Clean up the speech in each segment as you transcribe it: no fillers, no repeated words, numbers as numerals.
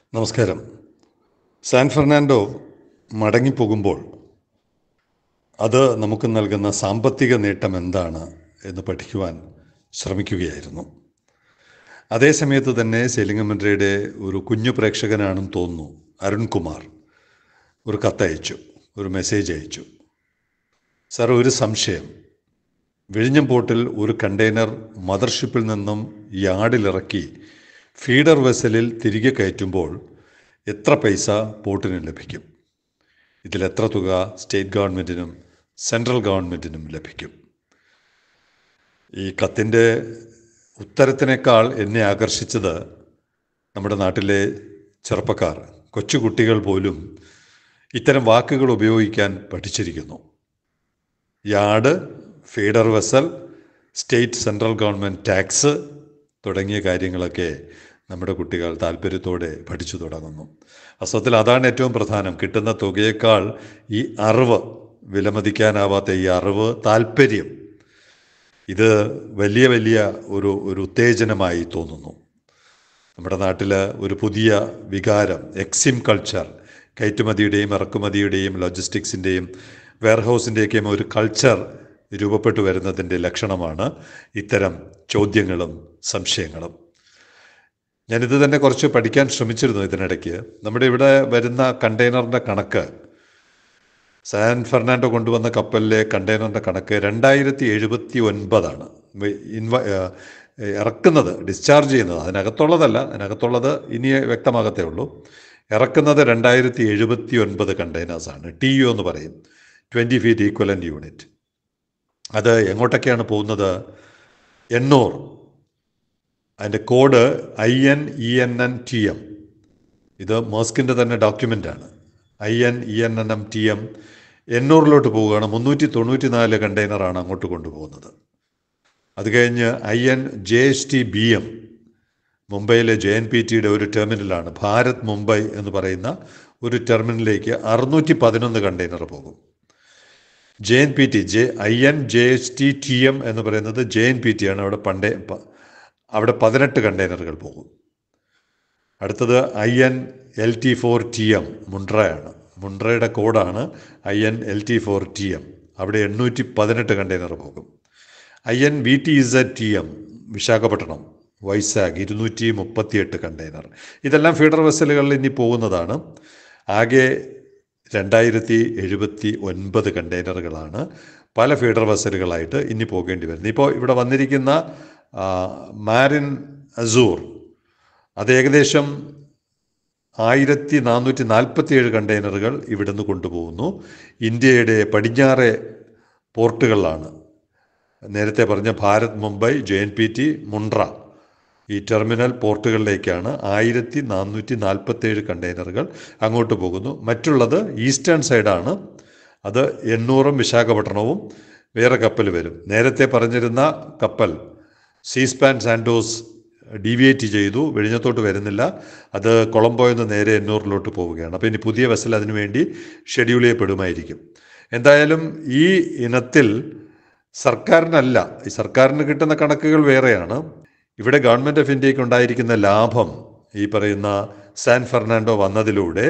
നമസ്കാരം. San Fernando മടങ്ങിപ്പോകുമ്പോൾ അത് നമുക്ക് നൽകുന്ന സാമ്പത്തിക നേട്ടം എന്താണ് എന്ന് പഠിക്കുവാൻ ശ്രമിക്കുകയായിരുന്നു. അതേ സമയത്ത് തന്നെ സെലിംഗമൻട്രയുടെ ഒരു കുഞ്ഞു പ്രേക്ഷകനാണെന്ന് തോന്നുന്നു അരുൺകുമാർ ഒരു കത്തയച്ചു, ഒരു മെസ്സേജ് അയച്ചു. സാർ, ഒരു സംശയം. വിഴിഞ്ഞം പോർട്ടിൽ ഒരു കണ്ടെയ്നർ മദർഷിപ്പിൽ നിന്നും യാർഡിലിറക്കി ഫീഡർ വെസലിൽ തിരികെ കയറ്റുമ്പോൾ എത്ര പൈസ പോർട്ടിന് ലഭിക്കും? ഇതിലെത്ര തുക സ്റ്റേറ്റ് ഗവൺമെൻറ്റിനും സെൻട്രൽ ഗവൺമെൻറ്റിനും ലഭിക്കും? ഈ കത്തിൻ്റെ ഉത്തരത്തിനേക്കാൾ എന്നെ ആകർഷിച്ചത് നമ്മുടെ നാട്ടിലെ ചെറുപ്പക്കാർ, കൊച്ചുകുട്ടികൾ പോലും ഇത്തരം വാക്കുകൾ ഉപയോഗിക്കാൻ പഠിച്ചിരിക്കുന്നു. Yard, feeder vessel, state central government tax തുടങ്ങിയ കാര്യങ്ങളൊക്കെ നമ്മുടെ കുട്ടികൾ താല്പര്യത്തോടെ പഠിച്ചു തുടങ്ങുന്നു. വാസ്തവത്തിൽ അതാണ് ഏറ്റവും പ്രധാനം. കിട്ടുന്ന തുകയേക്കാൾ ഈ അറിവ്, വിലമതിക്കാനാവാത്ത ഈ അറിവ്, താല്പര്യം, ഇത് വലിയ വലിയ ഒരു ഉത്തേജനമായി തോന്നുന്നു. നമ്മുടെ നാട്ടിൽ ഒരു പുതിയ വികാരം, എക്സിം കൾച്ചർ, കയറ്റുമതിയുടെയും ഇറക്കുമതിയുടെയും ലോജിസ്റ്റിക്സിൻ്റെയും വെയർഹൗസിൻ്റെയൊക്കെയും ഒരു കൾച്ചർ രൂപപ്പെട്ടു വരുന്നതിൻ്റെ ലക്ഷണമാണ് ഇത്തരം ചോദ്യങ്ങളും സംശയങ്ങളും. ഞാനിത് തന്നെ കുറച്ച് പഠിക്കാൻ ശ്രമിച്ചിരുന്നു ഇതിനിടയ്ക്ക്. നമ്മുടെ ഇവിടെ വരുന്ന കണ്ടെയ്നറിൻ്റെ കണക്ക്, സാൻ ഫെർണാണ്ടോ കൊണ്ടുവന്ന കപ്പലിലെ കണ്ടെയ്നറിൻ്റെ കണക്ക് 2079 ഇറക്കുന്നത്, ഡിസ്ചാർജ് ചെയ്യുന്നത്, അതിനകത്തുള്ളതല്ല, അതിനകത്തുള്ളത് ഇനി വ്യക്തമാകത്തേ ഉള്ളൂ. ഇറക്കുന്നത് 2079 കണ്ടെയ്നേഴ്സാണ്. TU എന്ന് പറയും, 20 ഫീറ്റ് ഈക്വലൻ്റ് യൂണിറ്റ്. അത് എങ്ങോട്ടൊക്കെയാണ് പോകുന്നത്? എണ്ണൂർ. അതിൻ്റെ കോഡ് INENNTM. ഇത് മേസ്കിൻ്റെ തന്നെ ഡോക്യുമെൻ്റാണ്. INENNTM എണ്ണൂറിലോട്ട് പോവുകയാണ്. 394 കണ്ടെയ്നറാണ് അങ്ങോട്ട് കൊണ്ടുപോകുന്നത്. അത് കഴിഞ്ഞ് INJSTBM, മുംബൈയിലെ JNPTയുടെ ഒരു ടെർമിനലാണ്. ഭാരത് മുംബൈ എന്ന് പറയുന്ന ഒരു ടെർമിനലിലേക്ക് 611 കണ്ടെയ്നർ പോകും. JNPT, INJSTTM എന്ന് പറയുന്നത് JNPT ആണ്. അവിടെ 18 കണ്ടെയ്നറുകൾ പോകും. അടുത്തത് INLT4TM, മുണ്ട്രയാണ്. മുണ്ട്രയുടെ കോഡാണ് INLT4TM. അവിടെ 818 കണ്ടെയ്നർ പോകും. INVTZTM, Visakhapatnam, Vizag, 238 container. ഇതെല്ലാം ഫീഡർ വെസലുകളിൽ ഇനി പോകുന്നതാണ്. ആകെ 2079 കണ്ടെയ്നറുകളാണ് പല ഫീഡർ വെസലുകളായിട്ട് ഇനി പോകേണ്ടി വരുന്നത്. ഇപ്പോൾ ഇവിടെ വന്നിരിക്കുന്ന മാരിൻ അസൂർ, അത് ഏകദേശം 1447 കണ്ടെയ്നറുകൾ ഇവിടുന്ന് കൊണ്ടുപോകുന്നു. ഇന്ത്യയുടെ പടിഞ്ഞാറെ പോർട്ടുകളിലാണ്. നേരത്തെ പറഞ്ഞ ഭാരത് മുംബൈ, JNPT, മുണ്ട്ര, ഈ ടെർമിനൽ പോർട്ടുകളിലേക്കാണ് 1447 കണ്ടെയ്നറുകൾ അങ്ങോട്ട് പോകുന്നു. മറ്റുള്ളത് ഈസ്റ്റേൺ സൈഡാണ്. അത് എണ്ണൂറും വിശാഖപട്ടണവും വേറെ കപ്പൽ വരും. നേരത്തെ പറഞ്ഞിരുന്ന കപ്പൽ സീസ്പാൻ സാൻഡോസ് ഡീവിയേറ്റ് ചെയ്തു, വിഴിഞ്ഞത്തോട്ട് വരുന്നില്ല. അത് കൊളംബോയിൽ നിന്ന് നേരെ എണ്ണൂറിലോട്ട് പോവുകയാണ്. അപ്പോൾ ഇനി പുതിയ വെസൽ അതിനുവേണ്ടി ഷെഡ്യൂൾ ചെയ്യപ്പെടുമായിരിക്കും. എന്തായാലും ഈ ഇനത്തിൽ സർക്കാരിനല്ല, ഈ സർക്കാരിന് കിട്ടുന്ന കണക്കുകൾ വേറെയാണ്. ഇവിടെ ഗവൺമെൻറ് ഓഫ് ഇന്ത്യക്ക് ഉണ്ടായിരിക്കുന്ന ലാഭം, ഈ പറയുന്ന സാൻ ഫെർണാണ്ടോ വന്നതിലൂടെ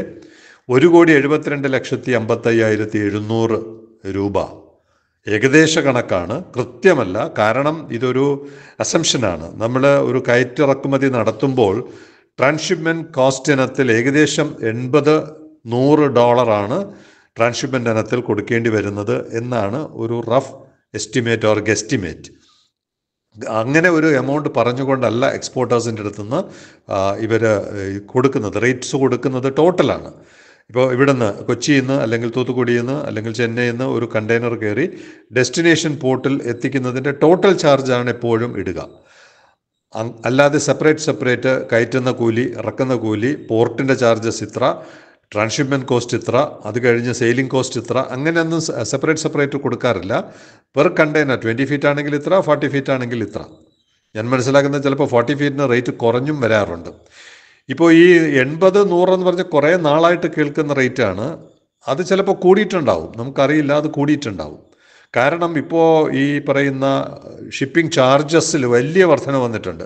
1,72,55,700 രൂപ. ഏകദേശ കണക്കാണ്, കൃത്യമല്ല. കാരണം ഇതൊരു അസംഷനാണ്. നമ്മൾ ഒരു കയറ്റിറക്കുമതി നടത്തുമ്പോൾ ട്രാൻസ്ഷിപ്മെൻറ്റ് കോസ്റ്റ് ഇനത്തിൽ ഏകദേശം $80-100 ട്രാൻസ്ഷിപ്മെൻറ്റ് ഇനത്തിൽ കൊടുക്കേണ്ടി വരുന്നത് എന്നാണ് ഒരു റഫ് എസ്റ്റിമേറ്റ് ഓർ ഗെസ്റ്റിമേറ്റ്. അങ്ങനെ ഒരു എമൗണ്ട് പറഞ്ഞുകൊണ്ടല്ല എക്സ്പോർട്ടേഴ്സിൻ്റെ അടുത്തുനിന്ന് ഇവർ കൊടുക്കുന്നത്. റേറ്റ്സ് കൊടുക്കുന്നത് ടോട്ടലാണ്. ഇപ്പോൾ ഇവിടുന്ന് കൊച്ചിയിൽ നിന്ന് അല്ലെങ്കിൽ തൂത്തുക്കുടിയിൽ നിന്ന് അല്ലെങ്കിൽ ചെന്നൈയിൽ നിന്ന് ഒരു കണ്ടെയ്നർ കയറി ഡെസ്റ്റിനേഷൻ പോർട്ടിൽ എത്തിക്കുന്നതിൻ്റെ ടോട്ടൽ ചാർജാണ് എപ്പോഴും ഇടുക. അല്ലാതെ സെപ്പറേറ്റ് കയറ്റുന്ന കൂലി, ഇറക്കുന്ന കൂലി, പോർട്ടിൻ്റെ ചാർജസ് ഇത്ര, ട്രാൻസ്ഷിപ്മെൻറ്റ് കോസ്റ്റ് ഇത്ര, അത് കഴിഞ്ഞ് സെയിലിംഗ് കോസ്റ്റ് ഇത്ര, അങ്ങനെയൊന്നും സെപ്പറേറ്റ് കൊടുക്കാറില്ല. പെർ കണ്ടെയ്നർ 20 ഫീറ്റ് ആണെങ്കിൽ ഇത്ര, 40 ഫീറ്റ് ആണെങ്കിൽ ഇത്ര. ഞാൻ മനസ്സിലാക്കുന്നത് ചിലപ്പോൾ 40 ഫീറ്റിന് റേറ്റ് കുറഞ്ഞും വരാറുണ്ട്. ഇപ്പോൾ ഈ 80-100 എന്ന് പറഞ്ഞാൽ കുറേ നാളായിട്ട് കേൾക്കുന്ന റേറ്റാണ്. അത് ചിലപ്പോൾ കൂടിയിട്ടുണ്ടാവും, നമുക്കറിയില്ല, അത് കൂടിയിട്ടുണ്ടാവും. കാരണം ഇപ്പോൾ ഈ പറയുന്ന ഷിപ്പിംഗ് ചാർജസിൽ വലിയ വർധന വന്നിട്ടുണ്ട്.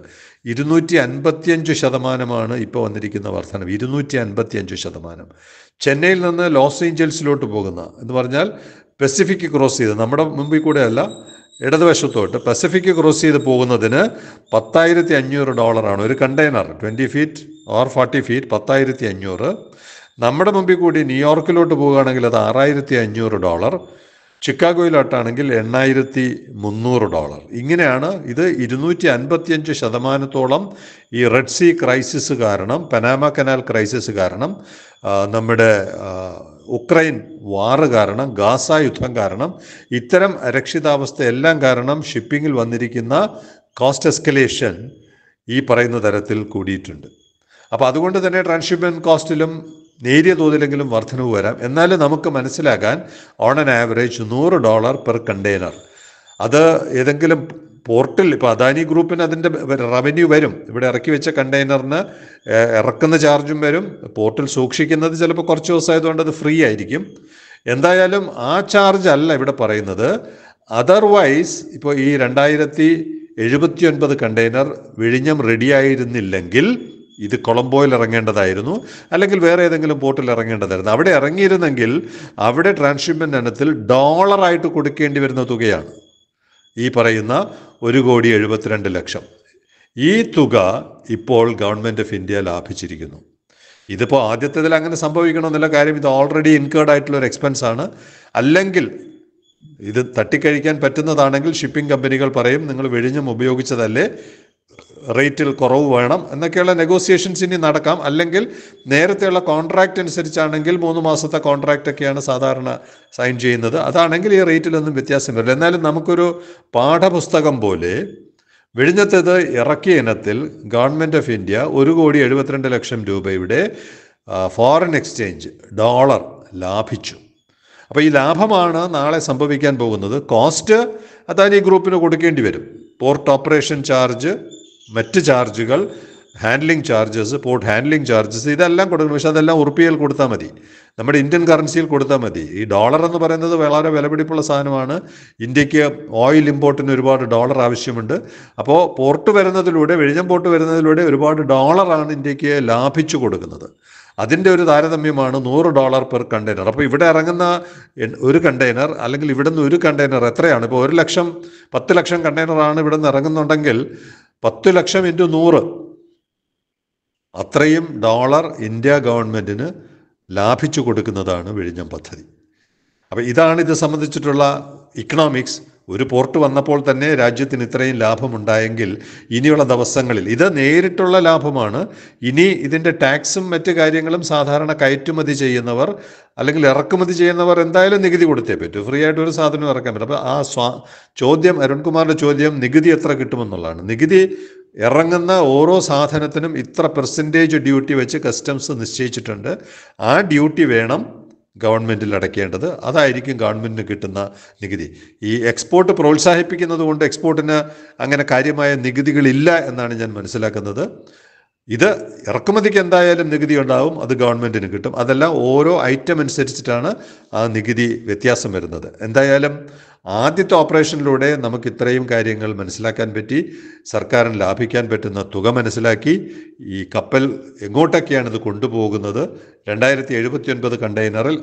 255% ഇപ്പോൾ വന്നിരിക്കുന്ന വർധനം, 255%. ചെന്നൈയിൽ നിന്ന് ലോസ് ഏഞ്ചൽസിലോട്ട് പോകുന്ന എന്ന് പറഞ്ഞാൽ പസഫിക് ക്രോസ് ചെയ്ത്, നമ്മുടെ മുമ്പിൽ കൂടെ അല്ല, ഇടതുവശത്തോട്ട് പസഫിക് ക്രോസ് ചെയ്ത് പോകുന്നതിന് $10,500 ഒരു കണ്ടെയ്നർ. 20 feet or 40 feet, 10,500. നമ്മുടെ മുമ്പിൽ കൂടി ന്യൂയോർക്കിലോട്ട് പോവുകയാണെങ്കിൽ അത് $6,500. ചിക്കാഗോയിലോട്ടാണെങ്കിൽ $8,300. ഇങ്ങനെയാണ്. ഇത് 255% ഈ റെഡ് സീ ക്രൈസിസ് കാരണം, പനാമ കനാൽ ക്രൈസിസ് കാരണം, നമ്മുടെ ഉക്രൈൻ വാറ് കാരണം, ഗാസ യുദ്ധം കാരണം, ഇത്തരം അരക്ഷിതാവസ്ഥ എല്ലാം കാരണം ഷിപ്പിങ്ങിൽ വന്നിരിക്കുന്ന കോസ്റ്റ് എസ്കലേഷൻ ഈ പറയുന്ന തരത്തിൽ കൂടിയിട്ടുണ്ട്. അപ്പോൾ അതുകൊണ്ട് തന്നെ ട്രാൻസ്ഷിപ്മെൻറ്റ് കോസ്റ്റിലും നേരിയ തോതിലെങ്കിലും വർധനവ് വരാം. എന്നാലും നമുക്ക് മനസ്സിലാക്കാൻ on an average $100 per container. അത് ഏതെങ്കിലും പോർട്ടിൽ, ഇപ്പോൾ അദാനി ഗ്രൂപ്പിന് അതിൻ്റെ റവന്യൂ വരും. ഇവിടെ ഇറക്കി വെച്ച കണ്ടെയ്നറിന് ഇറക്കുന്ന ചാർജും വരും. പോർട്ടിൽ സൂക്ഷിക്കുന്നത് ചിലപ്പോൾ കുറച്ച് ദിവസമായതുകൊണ്ട് അത് ഫ്രീ ആയിരിക്കും. എന്തായാലും ആ ചാർജ് അല്ല ഇവിടെ പറയുന്നത്. അതർവൈസ് ഇപ്പോൾ ഈ 2079 കണ്ടെയ്നർ വിഴിഞ്ഞം റെഡിയായിരുന്നില്ലെങ്കിൽ ഇത് കൊളംബോയിൽ ഇറങ്ങേണ്ടതായിരുന്നു, അല്ലെങ്കിൽ വേറെ ഏതെങ്കിലും പോർട്ടിൽ ഇറങ്ങേണ്ടതായിരുന്നു. അവിടെ ഇറങ്ങിയിരുന്നെങ്കിൽ അവിടെ ട്രാൻസ്ഷിപ്മെൻ്റ് ഇനത്തിൽ ഡോളറായിട്ട് കൊടുക്കേണ്ടി വരുന്ന തുകയാണ് ഈ പറയുന്ന 1,72,00,000. ഈ തുക ഇപ്പോൾ ഗവൺമെൻറ് ഓഫ് ഇന്ത്യ ലാഭിച്ചിരിക്കുന്നു. ഇതിപ്പോൾ ആദ്യത്തേതിൽ അങ്ങനെ സംഭവിക്കണമെന്നുള്ള കാര്യം, ഇത് ഓൾറെഡി ഇൻകേർഡ് ആയിട്ടുള്ള ഒരു എക്സ്പെൻസ് ആണ്. അല്ലെങ്കിൽ ഇത് തട്ടിക്കഴിക്കാൻ പറ്റുന്നതാണെങ്കിൽ ഷിപ്പിംഗ് കമ്പനികൾ പറയും, നിങ്ങൾ വിഴിഞ്ഞം ഉപയോഗിച്ചതല്ലേ, റേറ്റിൽ കുറവ് വേണം എന്നൊക്കെയുള്ള നെഗോസിയേഷൻസ് ഇനി നടക്കാം. അല്ലെങ്കിൽ നേരത്തെയുള്ള കോൺട്രാക്റ്റ് അനുസരിച്ചാണെങ്കിൽ 3 മാസത്തെ കോൺട്രാക്റ്റൊക്കെയാണ് സാധാരണ സൈൻ ചെയ്യുന്നത്. അതാണെങ്കിൽ ഈ റേറ്റിലൊന്നും വ്യത്യാസം വരില്ല. എന്നാലും നമുക്കൊരു പാഠപുസ്തകം പോലെ വിഴിഞ്ഞത്തേത് ഇറക്കിയ ഇനത്തിൽ ഗവൺമെൻറ് ഓഫ് ഇന്ത്യ 1,72,00,000 രൂപയുടെ ഫോറിൻ എക്സ്ചേഞ്ച് ഡോളർ ലാഭിച്ചു. അപ്പോൾ ഈ ലാഭമാണ് നാളെ സംഭവിക്കാൻ പോകുന്നത്. കോസ്റ്റ് അദാനി ഗ്രൂപ്പിന് കൊടുക്കേണ്ടി വരും. പോർട്ട് ഓപ്പറേഷൻ ചാർജ്, മറ്റ് ചാർജുകൾ, handling charges, port handling charges, ഇതെല്ലാം കൊടുക്കണം. പക്ഷെ അതെല്ലാം ഉറുപ്പികയിൽ കൊടുത്താൽ മതി, നമ്മുടെ ഇന്ത്യൻ കറൻസിയിൽ കൊടുത്താൽ മതി. ഈ ഡോളർ എന്ന് പറയുന്നത് വളരെ വിലപിടിപ്പുള്ള സാധനമാണ്. ഇന്ത്യക്ക് ഓയിൽ ഇമ്പോർട്ടിന് ഒരുപാട് ഡോളർ ആവശ്യമുണ്ട്. അപ്പോൾ പോർട്ട് വരുന്നതിലൂടെ, വിഴിഞ്ഞം പോർട്ട് വരുന്നതിലൂടെ ഒരുപാട് ഡോളറാണ് ഇന്ത്യക്ക് ലാഭിച്ചു കൊടുക്കുന്നത്. അതിൻ്റെ ഒരു താരതമ്യമാണ് $100 പെർ കണ്ടെയ്നർ. അപ്പോൾ ഇവിടെ ഇറങ്ങുന്ന ഒരു കണ്ടെയ്നർ, അല്ലെങ്കിൽ ഇവിടെ നിന്ന് ഒരു കണ്ടെയ്നർ എത്രയാണ്? ഇപ്പോൾ 10 ലക്ഷം കണ്ടെയ്നറാണ് ഇവിടെ നിന്ന് ഇറങ്ങുന്നുണ്ടെങ്കിൽ 10 ലക്ഷം ഇൻറ്റു 100, അത്രയും ഡോളർ ഇന്ത്യ ഗവൺമെൻറ്റിന് ലാഭിച്ചു കൊടുക്കുന്നതാണ് വിഴിഞ്ഞം പദ്ധതി. അപ്പോൾ ഇതാണ് ഇത് സംബന്ധിച്ചിട്ടുള്ള ഇക്കണോമിക്സ്. ഒരു പോർട്ട് വന്നപ്പോൾ തന്നെ രാജ്യത്തിന് ഇത്രയും ലാഭമുണ്ടായെങ്കിൽ ഇനിയുള്ള ദിവസങ്ങളിൽ ഇത് നേരിട്ടുള്ള ലാഭമാണ്. ഇനി ഇതിൻ്റെ ടാക്സും മറ്റ് കാര്യങ്ങളും സാധാരണ കയറ്റുമതി ചെയ്യുന്നവർ അല്ലെങ്കിൽ ഇറക്കുമതി ചെയ്യുന്നവർ എന്തായാലും നികുതി കൊടുത്തേ പറ്റൂ. ഫ്രീ ആയിട്ട് ഒരു സാധനം ഇറക്കാൻ പറ്റും. അപ്പോൾ ആ ചോദ്യം, അരുൺകുമാറിൻ്റെ ചോദ്യം, നികുതി എത്ര കിട്ടുമെന്നുള്ളതാണ്. നികുതി ഇറങ്ങുന്ന ഓരോ സാധനത്തിനും ഇത്ര പെർസെൻറ്റേജ് ഡ്യൂട്ടി വെച്ച് കസ്റ്റംസ് നിശ്ചയിച്ചിട്ടുണ്ട്. ആ ഡ്യൂട്ടി വേണം ഗവൺമെൻറ്റിൽ അടയ്ക്കേണ്ടത്. അതായിരിക്കും ഗവൺമെൻറ്റിന് കിട്ടുന്ന നികുതി. ഈ എക്സ്പോർട്ട് പ്രോത്സാഹിപ്പിക്കുന്നത് കൊണ്ട് എക്സ്പോർട്ടിന് അങ്ങനെ കാര്യമായ നികുതികളില്ല എന്നാണ് ഞാൻ മനസ്സിലാക്കുന്നത്. ഇത് ഇറക്കുമതിക്ക് എന്തായാലും നികുതി ഉണ്ടാവും, അത് ഗവൺമെൻറ്റിന് കിട്ടും. അതെല്ലാം ഓരോ ഐറ്റം അനുസരിച്ചിട്ടാണ് ആ നികുതി വ്യത്യാസം വരുന്നത്. എന്തായാലും ആദ്യത്തെ ഓപ്പറേഷനിലൂടെ നമുക്ക് ഇത്രയും കാര്യങ്ങൾ മനസ്സിലാക്കാൻ പറ്റി. സർക്കാരിന് ലാഭിക്കാൻ പറ്റുന്ന തുക മനസ്സിലാക്കി. ഈ കപ്പൽ എങ്ങോട്ടൊക്കെയാണ് ഇത് കൊണ്ടുപോകുന്നത്? 2079 കണ്ടെയ്നറിൽ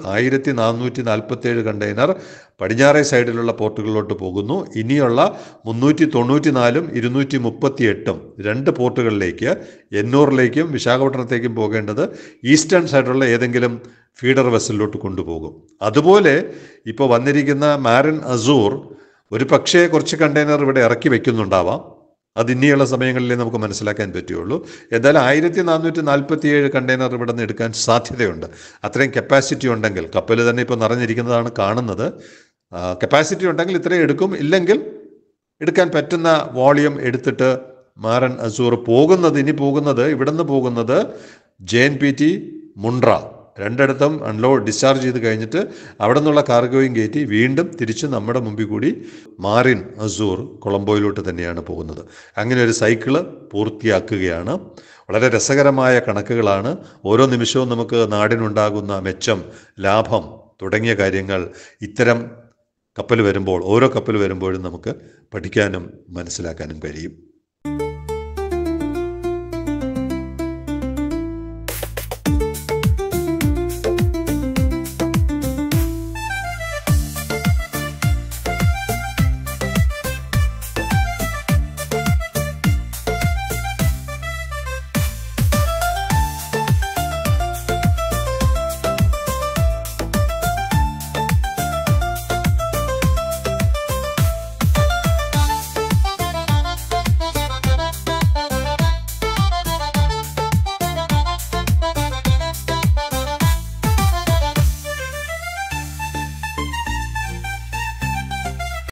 1447 കണ്ടെയ്നർ പടിഞ്ഞാറേ സൈഡിലുള്ള പോർട്ടുകളിലോട്ട് പോകുന്നു. ഇനിയുള്ള 394ഉം 238ഉം 2 പോർട്ടുകളിലേക്ക്, എണ്ണൂറിലേക്കും വിശാഖപട്ടണത്തേക്കും പോകേണ്ടത് ഈസ്റ്റേൺ സൈഡിലുള്ള ഏതെങ്കിലും ഫീഡർ വെസലിലോട്ട് കൊണ്ടുപോകും. അതുപോലെ ഇപ്പോൾ വന്നിരിക്കുന്ന മാരിൻ അസൂർ ഒരു പക്ഷേ കുറച്ച് കണ്ടെയ്നർ ഇവിടെ ഇറക്കി വയ്ക്കുന്നുണ്ടാവാം. അത് ഇനിയുള്ള സമയങ്ങളിലേ നമുക്ക് മനസ്സിലാക്കാൻ പറ്റുകയുള്ളൂ. എന്തായാലും 1447 കണ്ടെയ്നർ ഇവിടെ നിന്ന് എടുക്കാൻ സാധ്യതയുണ്ട്. അത്രയും കപ്പാസിറ്റി ഉണ്ടെങ്കിൽ, കപ്പൽ തന്നെ ഇപ്പോൾ നിറഞ്ഞിരിക്കുന്നതാണ് കാണുന്നത്. കപ്പാസിറ്റി ഉണ്ടെങ്കിൽ ഇത്രയും എടുക്കും. ഇല്ലെങ്കിൽ എടുക്കാൻ പറ്റുന്ന വോളിയം എടുത്തിട്ട് മാരൻ അസൂർ ഇനി പോകുന്നത് ഇവിടെ നിന്ന് പോകുന്നത് JNPT മുണ്ട്ര രണ്ടിടത്തും ഡിസ്ചാർജ് ചെയ്ത് കഴിഞ്ഞിട്ട് അവിടെ നിന്നുള്ള കാർഗോയും കയറ്റി വീണ്ടും തിരിച്ച് നമ്മുടെ മുമ്പിൽ കൂടി മാരിൻ അസൂർ കൊളംബോയിലോട്ട് തന്നെയാണ് പോകുന്നത്. അങ്ങനെ ഒരു സൈക്കിള് പൂർത്തിയാക്കുകയാണ്. വളരെ രസകരമായ കണക്കുകളാണ്. ഓരോ നിമിഷവും നമുക്ക് നാടിനുണ്ടാകുന്ന മെച്ചം, ലാഭം തുടങ്ങിയ കാര്യങ്ങൾ ഇത്തരം കപ്പൽ വരുമ്പോൾ ഓരോ കപ്പൽ വരുമ്പോഴും നമുക്ക് പഠിക്കാനും മനസ്സിലാക്കാനും കഴിയും.